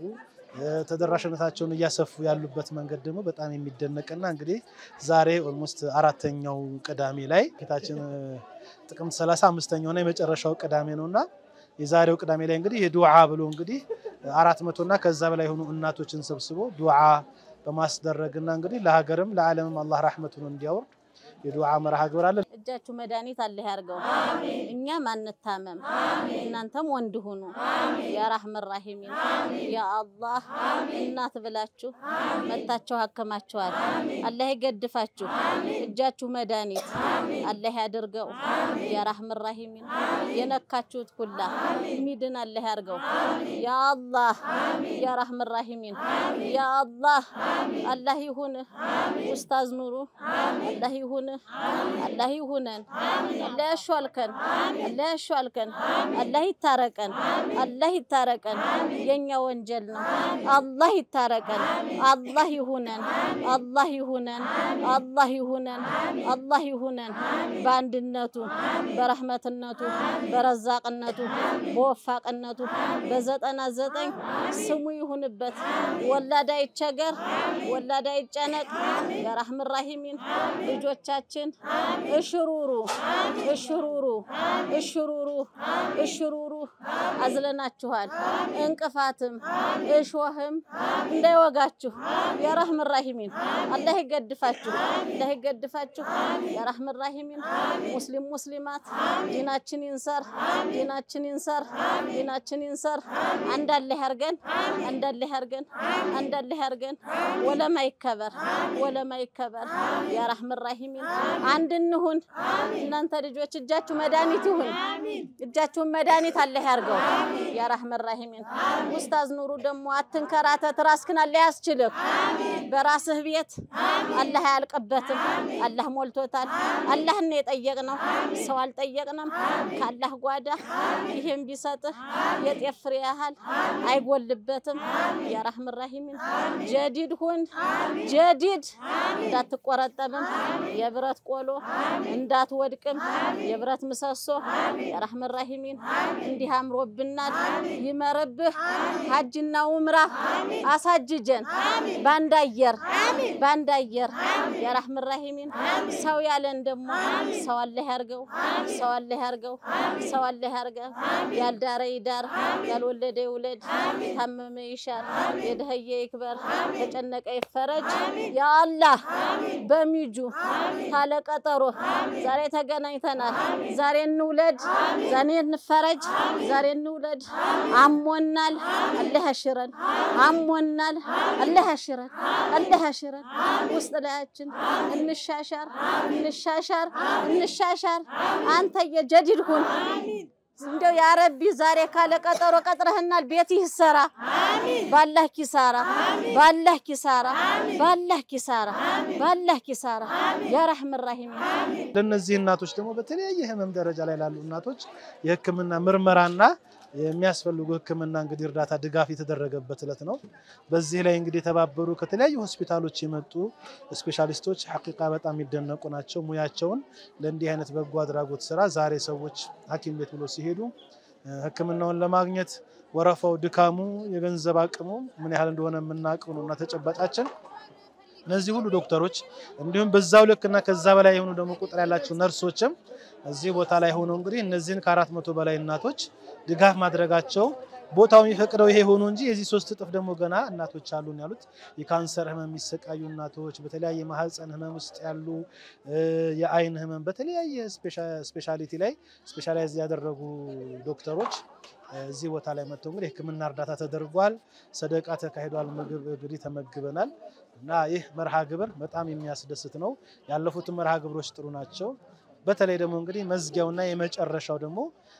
ተደራሽነታቸውን እያሰፉ ያሉበት መንገድ ደግሞ በጣም የሚደነቅና እንግዲህ ዛሬ ኦልሞስት አራተኛው ቅዳሜ ላይ ጌታችን ጥቅምት 35ኛው እና የመጨረሻው ቅዳሜ ነውና የዛሬው ቅዳሜ ላይ እንግዲህ የዱዓ ብሎ እንግዲህ 400 እና ከዛ በላይ ሆኑ እናቶችን ሰብስቦ ዱዓ በማስደረግና እንግዲህ ለሀገርም ለዓለምም አላህ ረህመቱን እንዲያወርድ የዱዓ መርሃ ግብር አለ። እጃችሁ መድኃኒት አላህ ያርገው። እኛም አንታመም፣ እናንተም ወንድ ሁኑ። ያ ረህመን ረሂም ያ አላህ እናት ብላችሁ መታችሁ አከማችኋል። አላህ ይገድፋችሁ። እጃችሁ መድኃኒት አላህ ያድርገው። ያ ረህመን ረሂም የነካችሁት ሁላ ሚድን አላህ ያርገው። ያ አላህ ያ ረህመን ረሂም ያ አላህ አላህ ይሁን። ኡስታዝ ኑሩ አላህ ይሁን። الله يهونن الله يشوالكن الله يشوالكن الله يتاركن الله يتاركن ينيا وانجلنا الله يتاركن الله يهونن الله يهونن الله يهونن الله يهونن باندنتو برحمتنتو برزاقنتو بوفاقنتو بزطنا زطن سمو يهونبت ولادا يتشغر ولادا يتጨነቅ يا رحمن الرحيم ልጆቻ ለሀገራችን እሽሩሩ እሽሩሩ እሽሩሩ እሽሩሩ አዝለናችኋል። እንቅፋትም እሾህም እንዳይወጋችሁ ያ ረህመን ራሂሚን አላህ ይገድፋችሁ አላህ ይገድፋችሁ ያ ረህመን ራሂሚን። ሙስሊም ሙስሊማት ዲናችን ይንሰር ዲናችን ይንሰር ዲናችን ይንሰር። አንድ አላህ ያርገን አንድ አላህ ያርገን አንድ አላህ ያርገን። ወለማ ይከበር ወለማ ይከበር ያ ረህመን ራሂሚን። አንድ እንሁን እናንተ ልጆች እጃችሁ መድኃኒት ይሁን እጃችሁ መድኃኒት አላህ ያርገው ያ ረህመን ራሂሚን። ኡስታዝ ኑሩ ደግሞ አትንከራተት ራስክን አላህ ያስችልህ። በራስህ ቤት አላህ ያልቀበትም አላህ ሞልቶታል። አላህን ነው የጠየቅነው ሰው አልጠየቅንም። ከአላህ ጓዳ ይሄን ቢሰጥህ የጤፍ ፍሬ ያህል አይጎልበትም ያ ረህመን ራሂሚን። ጀዲድ ሁን ጀዲድ እንዳትቆረጠምም የብረት ቆሎ እንዳትወድቅም የብረት ምሰሶ ያ ረህመን ራሂሚን። እንዲህ አምሮብናል ይመርብህ ሐጅና ዑምራ አሳጅጀን ባንዳየር ባንዳየር ያ ረህመን ራሂሚን። ሰው ያለን ደግሞ ሰው አላህ ያርገው ሰው አላህ ያርገው ሰው አላህ ያርገው። ያልዳረ ይዳር ያልወለደ ይውለድ ታመመ ይሻር የደህየ ይክበር ተጨነቀ ይፈረጅ ያ አላህ። በሚጁ ታለ ቀጠሮ ዛሬ ተገናኝተናል ዛሬ እንውለድ ዛሬ እንፈረጅ ዛሬ እንውለድ። አሞናል አላህ ያሽረን አሞናል አላህ ያሽረን አላህ ያሽረን። ውስጥ ላያችን እንሻሻር እንሻሻር እንሻሻር። አንተ የጀዲድ ሁን እንደው ያ ረቢ ዛሬ ካለ ቀጠሮ ቀጥረህናል ቤት ይሰራ ባላህ ኪሳራ ባላህ ኪሳራ ባላህ ኪሳራ ባላህ ኪሳራ ያ ረህመን ራሂም። ለነዚህ እናቶች ደግሞ በተለያየ ህመም ደረጃ ላይ ላሉ እናቶች የህክምና ምርመራና የሚያስፈልጉ ህክምና እንግዲህ እርዳታ ድጋፍ የተደረገበት ዕለት ነው። በዚህ ላይ እንግዲህ ተባበሩ ከተለያዩ ሆስፒታሎች የመጡ ስፔሻሊስቶች ሐቂቃ በጣም ይደነቁ ናቸው። ሙያቸውን ለእንዲህ አይነት በጎ አድራጎት ስራ ዛሬ ሰዎች ሐኪም ቤት ብሎ ሲሄዱ ህክምናውን ለማግኘት ወረፋው ድካሙ የገንዘብ አቅሙ ምን ያህል እንደሆነ የምናውቀው ነውና ተጨባጫችን እነዚህ ሁሉ ዶክተሮች እንዲሁም በዛው ልክና ከዛ በላይ የሆኑ ደግሞ ቁጥር ያላቸው ነርሶችም እዚህ ቦታ ላይ ሆነው እንግዲህ እነዚህን ከ400 በላይ እናቶች ድጋፍ ማድረጋቸው ቦታው የሚፈቅደው ይሄ ሆኖ እንጂ የዚህ 3 እጥፍ ደግሞ ገና እናቶች አሉን ያሉት የካንሰር ህመም የሚሰቃዩ እናቶች በተለያየ ማህፀን ህመም ውስጥ ያሉ የአይን ህመም በተለያየ ስፔሻሊቲ ላይ ስፔሻላይዝ ያደረጉ ዶክተሮች እዚህ ቦታ ላይ መጥተው እንግዲህ ህክምና እርዳታ ተደርጓል። ሰደቃ ተካሂዷል። ምግብ እንግዲህ ተመግበናል እና ይህ መርሃ ግብር በጣም የሚያስደስት ነው። ያለፉት መርሃ ግብሮች ጥሩ ናቸው። በተለይ ደግሞ እንግዲህ መዝጊያውና የመጨረሻው ደግሞ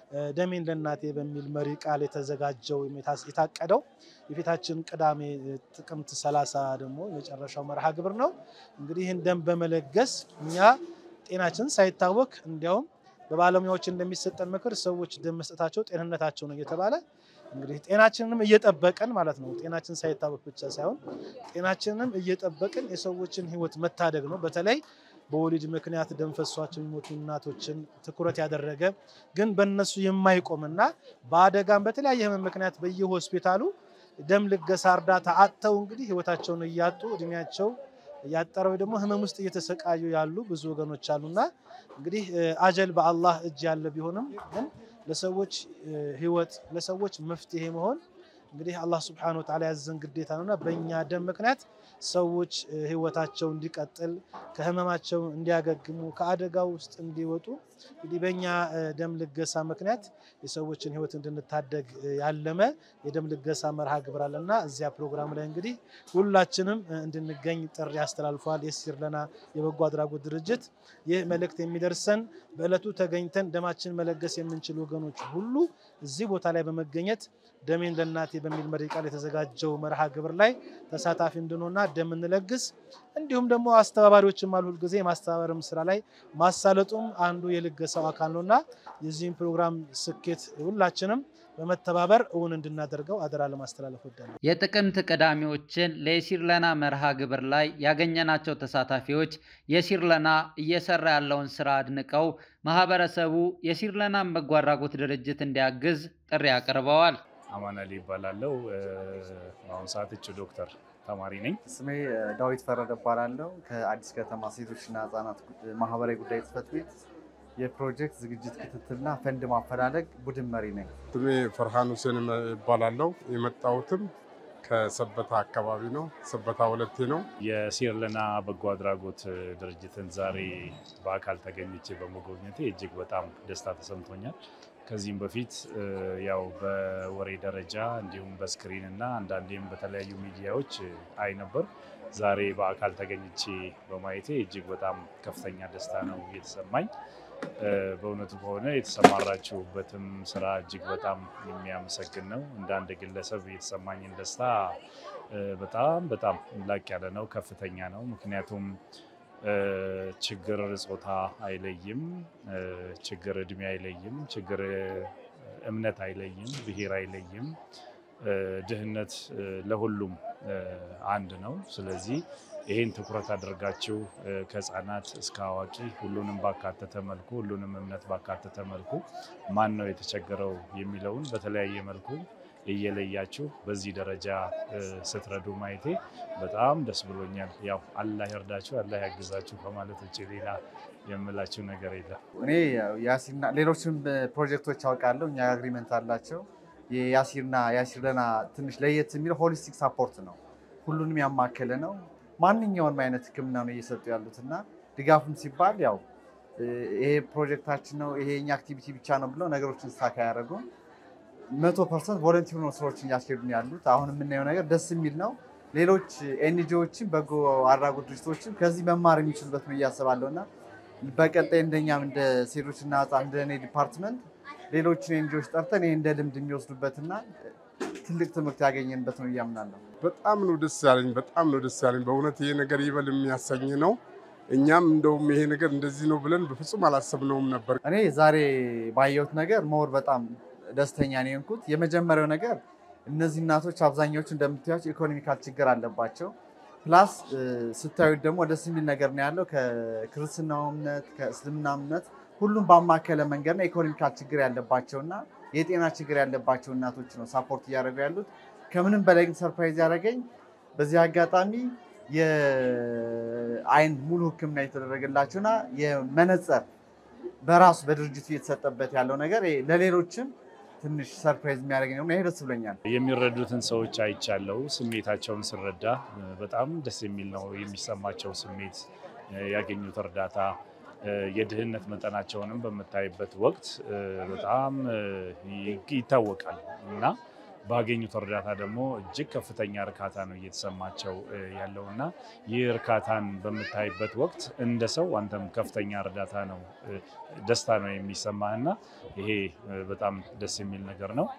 ደሜን ለእናቴ በሚል መሪ ቃል የተዘጋጀው የታቀደው የፊታችን ቅዳሜ ጥቅምት 30 ደግሞ የመጨረሻው መርሃ ግብር ነው። እንግዲህ ይህን ደም በመለገስ እኛ ጤናችን ሳይታወክ እንዲያውም በባለሙያዎች እንደሚሰጠን ምክር ሰዎች ደም መስጠታቸው ጤንነታቸው ነው እየተባለ እንግዲህ ጤናችንንም እየጠበቀን ማለት ነው። ጤናችን ሳይታወክ ብቻ ሳይሆን ጤናችንንም እየጠበቅን የሰዎችን ህይወት መታደግ ነው። በተለይ በወሊድ ምክንያት ደም ፈሷቸው የሚሞቱ እናቶችን ትኩረት ያደረገ ግን በእነሱ የማይቆምና በአደጋም በተለያየ ህመም ምክንያት በየሆስፒታሉ ደም ልገሳ እርዳታ አጥተው እንግዲህ ህይወታቸውን እያጡ እድሜያቸው ያጠረው ደግሞ ህመም ውስጥ እየተሰቃዩ ያሉ ብዙ ወገኖች አሉና እንግዲህ አጀል በአላህ እጅ ያለ ቢሆንም ግን ለሰዎች ህይወት ለሰዎች መፍትሄ መሆን እንግዲህ አላህ Subhanahu Wa Ta'ala ያዘን ግዴታ ነውና በእኛ ደም ምክንያት ሰዎች ህይወታቸው እንዲቀጥል ከህመማቸው እንዲያገግሙ ከአደጋው ውስጥ እንዲወጡ እንግዲህ በእኛ ደም ልገሳ ምክንያት የሰዎችን ህይወት እንድንታደግ ያለመ የደም ልገሳ መርሃ ግብር አለና እዚያ ፕሮግራም ላይ እንግዲህ ሁላችንም እንድንገኝ ጥሪ ያስተላልፋል የሲር ለና የበጎ አድራጎት ድርጅት። ይህ መልእክት የሚደርሰን በእለቱ ተገኝተን ደማችን መለገስ የምንችል ወገኖች ሁሉ እዚህ ቦታ ላይ በመገኘት ደሜን ለእናቴ በሚል መሪ ቃል የተዘጋጀው መርሃ ግብር ላይ ተሳታፊ እንድንሆንና ደም እንለግስ። እንዲሁም ደግሞ አስተባባሪዎችም አሉ ሁልጊዜ ማስተባበርም ስራ ላይ ማሳለጡም አንዱ የልገሳው አካል ነውና የዚህን ፕሮግራም ስኬት ሁላችንም በመተባበር እውን እንድናደርገው አደራ ለማስተላለፍ ወዳለሁ። የጥቅምት ቅዳሜዎችን ለየሲር ለና መርሃ ግብር ላይ ያገኘናቸው ተሳታፊዎች የሲር ለና እየሰራ ያለውን ስራ አድንቀው ማህበረሰቡ የሲር ለናን በጎ አድራጎት ድርጅት እንዲያግዝ ጥሪ አቅርበዋል። አማን አሊ ይባላል። አሁን ሰዓት እጩ ዶክተር ተማሪ ነኝ። ስሜ ዳዊት ፈረደ እባላለሁ። ከአዲስ ከተማ ሴቶችና ህጻናት ማህበራዊ ጉዳይ ጽሕፈት ቤት የፕሮጀክት ዝግጅት ክትትልና ፈንድ ማፈላለግ ቡድን መሪ ነኝ። ስሜ ፈርሃን ሁሴን እባላለሁ። የመጣሁትም ከሰበታ አካባቢ ነው። ሰበታ ወለቴ ነው። የሲርለና በጎ አድራጎት ድርጅትን ዛሬ በአካል ተገኝቼ በመጎብኘቴ እጅግ በጣም ደስታ ተሰምቶኛል። ከዚህም በፊት ያው በወሬ ደረጃ እንዲሁም በስክሪን እና አንዳንዴም በተለያዩ ሚዲያዎች አይ ነበር። ዛሬ በአካል ተገኝቼ በማየቴ እጅግ በጣም ከፍተኛ ደስታ ነው የተሰማኝ። በእውነቱ ከሆነ የተሰማራችሁበትም ስራ እጅግ በጣም የሚያመሰግን ነው። እንደ አንድ ግለሰብ የተሰማኝን ደስታ በጣም ላቅ ያለ ነው፣ ከፍተኛ ነው። ምክንያቱም ችግር ጾታ አይለይም፣ ችግር እድሜ አይለይም፣ ችግር እምነት አይለይም፣ ብሔር አይለይም። ድህነት ለሁሉም አንድ ነው። ስለዚህ ይሄን ትኩረት አድርጋችሁ ከህፃናት እስከ አዋቂ ሁሉንም ባካተተ መልኩ ሁሉንም እምነት ባካተተ መልኩ ማን ነው የተቸገረው የሚለውን በተለያየ መልኩ እየለያችሁ በዚህ ደረጃ ስትረዱ ማየቴ በጣም ደስ ብሎኛል። ያው አላህ ይርዳችሁ፣ አላህ ያግዛችሁ ከማለት ውጭ ሌላ የምላችሁ ነገር የለም። እኔ ያሲርና ሌሎችም ፕሮጀክቶች አውቃለሁ። እኛ አግሪመንት አላቸው። የያሲርና ያሲርለና ትንሽ ለየት የሚለው ሆሊስቲክ ሳፖርት ነው። ሁሉንም ያማከለ ነው። ማንኛውንም አይነት ህክምና ነው እየሰጡ ያሉትና ድጋፍም ሲባል ያው ይሄ ፕሮጀክታችን ነው ይሄ የኛ አክቲቪቲ ብቻ ነው ብለው ነገሮችን ስታካ ያደረጉም 100% ቮለንቲር ነው ስራዎችን እያስኬዱ ያሉት። አሁን የምናየው ነገር ደስ የሚል ነው። ሌሎች ኤንጂኦዎችን በጎ አድራጎት ድርጅቶችን ከዚህ መማር የሚችሉበት ነው እያስባለሁና በቀጣይ እንደኛም እንደ ሴቶችና ህጻናት እንደ እኔ ዲፓርትመንት ሌሎችን ኤንጂኦዎች ጠርተን ይሄ እንደ ልምድ የሚወስዱበትና ትልቅ ትምህርት ያገኘንበት ነው እያምናለሁ። በጣም ነው ደስ ያለኝ። በእውነት ይሄ ነገር ይበል የሚያሰኝ ነው። እኛም እንደውም ይሄ ነገር እንደዚህ ነው ብለን በፍጹም አላሰብነውም ነበር። እኔ ዛሬ ባየሁት ነገር ሞር በጣም ደስተኛ ነኝ የሆንኩት። የመጀመሪያው ነገር እነዚህ እናቶች አብዛኛዎቹ እንደምታዩቸው ኢኮኖሚካል ችግር አለባቸው። ፕላስ ስታዩት ደግሞ ደስ የሚል ነገር ነው ያለው ከክርስትናው እምነት ከእስልምና እምነት ሁሉም ባማከለ መንገድና ኢኮኖሚካል ችግር ያለባቸውና የጤና ችግር ያለባቸው እናቶች ነው ሳፖርት እያደረጉ ያሉት። ከምንም በላይ ግን ሰርፕራይዝ ያደረገኝ በዚህ አጋጣሚ የአይን ሙሉ ሕክምና የተደረገላቸውና የመነጽር በራሱ በድርጅቱ እየተሰጠበት ያለው ነገር ለሌሎችም ትንሽ ሰርፕራይዝ የሚያደርገኝ ነው። ይሄ ደስ ብሎኛል። የሚረዱትን ሰዎች አይቻለው። ስሜታቸውን ስረዳ በጣም ደስ የሚል ነው የሚሰማቸው ስሜት። ያገኙት እርዳታ የድህነት መጠናቸውንም በምታይበት ወቅት በጣም ይታወቃል እና ባገኙት እርዳታ ደግሞ እጅግ ከፍተኛ እርካታ ነው እየተሰማቸው ያለውና ይህ እርካታን በምታይበት ወቅት እንደ ሰው አንተም ከፍተኛ እርዳታ ነው ደስታ ነው የሚሰማህና ይሄ በጣም ደስ የሚል ነገር ነው።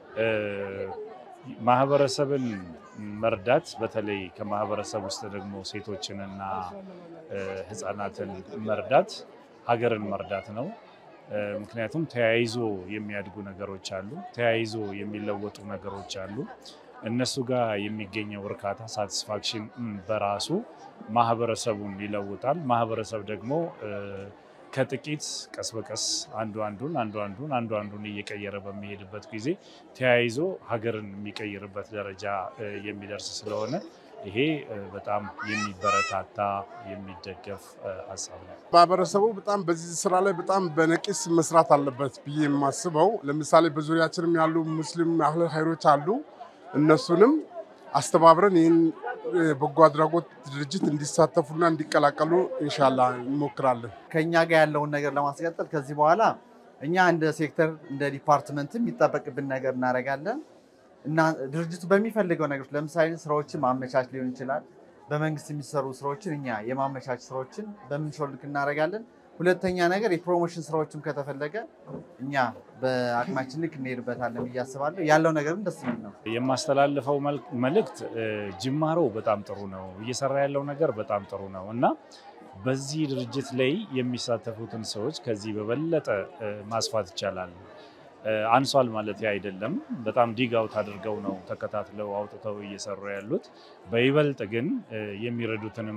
ማህበረሰብን መርዳት በተለይ ከማህበረሰብ ውስጥ ደግሞ ሴቶችንና ህፃናትን መርዳት ሀገርን መርዳት ነው። ምክንያቱም ተያይዞ የሚያድጉ ነገሮች አሉ፣ ተያይዞ የሚለወጡ ነገሮች አሉ። እነሱ ጋር የሚገኘው እርካታ ሳቲስፋክሽን በራሱ ማህበረሰቡን ይለውጣል። ማህበረሰብ ደግሞ ከጥቂት ቀስ በቀስ አንዱ አንዱን እየቀየረ በሚሄድበት ጊዜ ተያይዞ ሀገርን የሚቀይርበት ደረጃ የሚደርስ ስለሆነ ይሄ በጣም የሚበረታታ የሚደገፍ ሀሳብ ነው። ማህበረሰቡ በጣም በዚህ ስራ ላይ በጣም በነቂስ መስራት አለበት ብዬ የማስበው ለምሳሌ በዙሪያችንም ያሉ ሙስሊም አህለ ኸይሮች አሉ። እነሱንም አስተባብረን ይህን በጎ አድራጎት ድርጅት እንዲሳተፉና እንዲቀላቀሉ ኢንሻአላህ እንሞክራለን። ከኛ ጋር ያለውን ነገር ለማስቀጠል ከዚህ በኋላ እኛ እንደ ሴክተር እንደ ዲፓርትመንትም የሚጠበቅብን ነገር እናደርጋለን እና ድርጅቱ በሚፈልገው ነገሮች ለምሳሌ ስራዎችን ማመቻች ሊሆን ይችላል። በመንግስት የሚሰሩ ስራዎችን እኛ የማመቻች ስራዎችን በምንችለው ልክ እናደርጋለን። ሁለተኛ ነገር የፕሮሞሽን ስራዎችም ከተፈለገ እኛ በአቅማችን ልክ እንሄድበታለን ብዬ አስባለሁ። ያለው ነገርም ደስ የሚል ነው። የማስተላልፈው መልእክት ጅማሮ በጣም ጥሩ ነው፣ እየሰራ ያለው ነገር በጣም ጥሩ ነው እና በዚህ ድርጅት ላይ የሚሳተፉትን ሰዎች ከዚህ በበለጠ ማስፋት ይቻላል። አንሷል ማለት አይደለም። በጣም ዲግ አውት አድርገው ነው ተከታትለው አውጥተው እየሰሩ ያሉት። በይበልጥ ግን የሚረዱትንም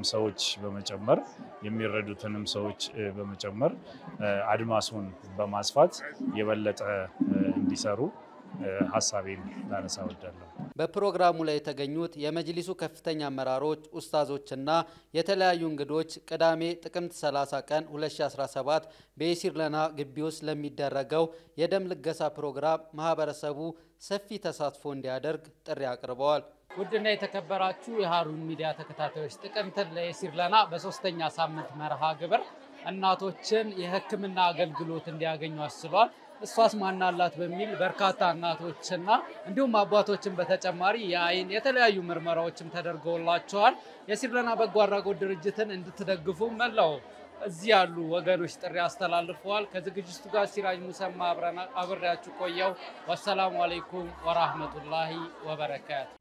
ሰዎች በመጨመር አድማሱን በማስፋት የበለጠ እንዲሰሩ ሀሳቤን ላነሳ እወዳለሁ። በፕሮግራሙ ላይ የተገኙት የመጅሊሱ ከፍተኛ አመራሮች፣ ኡስታዞችና የተለያዩ እንግዶች ቅዳሜ ጥቅምት 30 ቀን 2017 በየሲር ለና ግቢ ውስጥ ለሚደረገው የደም ልገሳ ፕሮግራም ማህበረሰቡ ሰፊ ተሳትፎ እንዲያደርግ ጥሪ አቅርበዋል። ውድና የተከበራችሁ የሃሩን ሚዲያ ተከታታዮች ጥቅምትን ለየሲር ለና በሶስተኛ ሳምንት መርሃ ግብር እናቶችን የሕክምና አገልግሎት እንዲያገኙ አስችሏል። እሷስ ማናላት በሚል በርካታ እናቶችና እንዲሁም አባቶችን በተጨማሪ የአይን የተለያዩ ምርመራዎችም ተደርገውላቸዋል። የሲር ለና በጎ አድራጎት ድርጅትን እንድትደግፉ መላው እዚህ ያሉ ወገኖች ጥሪ አስተላልፈዋል። ከዝግጅቱ ጋር ሲራጅ ሙሰማ አብሬያችሁ ቆየው። ወሰላሙ አለይኩም ወራህመቱላሂ ወበረካቱ።